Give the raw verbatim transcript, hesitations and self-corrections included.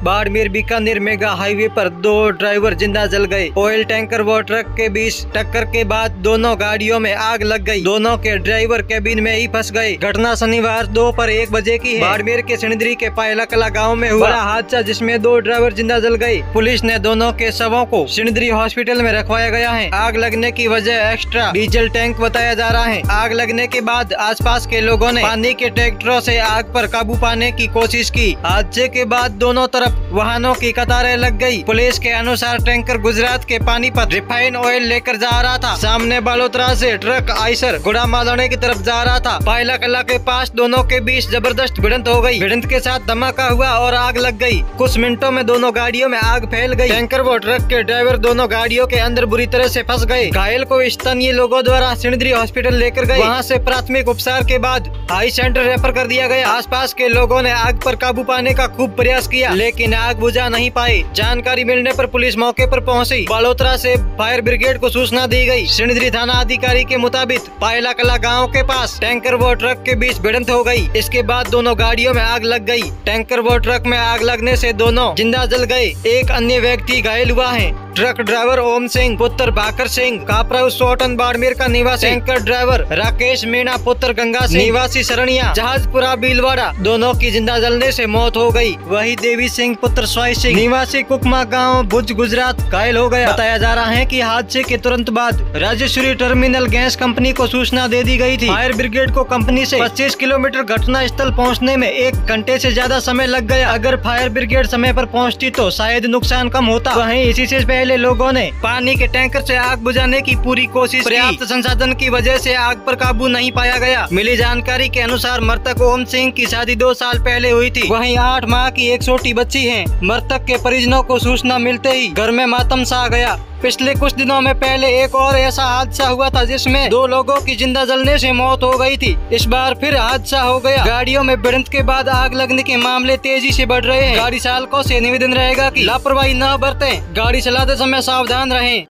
Barmer Bikaner mega highway पर दो driver जिंदा जल गए। ऑयल टैंकर व ट्रक के बीच टक्कर के बाद दोनों गाड़ियों में आग लग गई। दोनों के ड्राइवर कैबिन में ही फंस गए। घटना शनिवार दोपहर एक बजे की है। बाड़मेर के सिणदरी के पायला कला गाँव में हुआ हादसा, जिसमें दो ड्राइवर जिंदा जल गए। पुलिस ने दोनों के शवों को सिणदरी हॉस्पिटल में रखवाया गया है। आग लगने की वजह एक्स्ट्रा डीजल टैंक बताया जा रहा है। आग लगने के बाद आसपास के लोगों ने पानी के ट्रैक्टरों से आग पर काबू पाने की कोशिश की। हादसे के बाद दोनों तरफ वाहनों की कतारें लग गई। पुलिस के अनुसार टैंकर गुजरात के पानीपत रिफाइन ऑयल लेकर जा रहा था। सामने बालोतरा से ट्रक आइसर गुड़ामादोने की तरफ जा रहा था। पायला कला के पास दोनों के बीच जबरदस्त भिड़ंत हो गई। भिड़ंत के साथ धमाका हुआ और आग लग गई। कुछ मिनटों में दोनों गाड़ियों में आग फैल गई। टैंकर व ट्रक के ड्राइवर दोनों गाड़ियों के अंदर बुरी तरह से फंस गए। घायल को स्थानीय लोगों द्वारा सिणदरी हॉस्पिटल लेकर गए। वहां से प्राथमिक उपचार के बाद हाई सेंटर रेफर कर दिया गया। आसपास के लोगों ने आग पर काबू पाने का खूब प्रयास किया, लेकिन आग बुझा नहीं पाई। जानकारी मिलने पर पुलिस मौके पर पहुंची। बालोतरा से फायर ब्रिगेड को सूचना दी गई। सिणदरी थाना अधिकारी के मुताबिक पायला कला गाँव के पास टैंकर व ट्रक के बीच भिड़ंत हो गई। इसके बाद दोनों गाड़ियों में आग लग गई। टैंकर व ट्रक में आग लगने से दोनों जिंदा जल गए। एक अन्य व्यक्ति घायल हुआ है। ट्रक ड्राइवर ओम सिंह पुत्र भाकर सिंह कापरा सोटन बाड़मेर का निवासी, टैंकर ड्राइवर राकेश मीणा पुत्र गंगा सिंह निवासी शरणिया जहाजपुरा भीलवाड़ा, दोनों की जिंदा जलने से मौत हो गई। वही देवी सिंह पुत्र स्वाई सिंह निवासी कुकमा गांव भुज गुजरात घायल हो गया। बताया जा रहा है कि हादसे के तुरंत बाद राजेश्वरी टर्मिनल गैस कंपनी को सूचना दे दी गई थी। फायर ब्रिगेड को कंपनी से पच्चीस किलोमीटर घटना स्थल पहुँचने में एक घंटे से ज्यादा समय लग गया। अगर फायर ब्रिगेड समय पर पहुँचती तो शायद नुकसान कम होता। वहीं इसी से पहले लोगों ने पानी के टैंकर से आग बुझाने की पूरी कोशिश। पर्याप्त संसाधन की वजह से आग पर काबू नहीं पाया गया। मिली जानकारी के अनुसार मृतक ओम सिंह की शादी दो साल पहले हुई थी। वहीं आठ माह की एक छोटी बच्ची है। मृतक के परिजनों को सूचना मिलते ही घर में मातम छा गया। पिछले कुछ दिनों में पहले एक और ऐसा हादसा हुआ था, जिसमें दो लोगों की जिंदा जलने से मौत हो गई थी। इस बार फिर हादसा हो गया। गाड़ियों में भिड़ंत के बाद आग लगने के मामले तेजी से बढ़ रहे हैं। गाड़ी चालकों से निवेदन रहेगा कि लापरवाही न बरतें, गाड़ी चलाते समय सावधान रहें।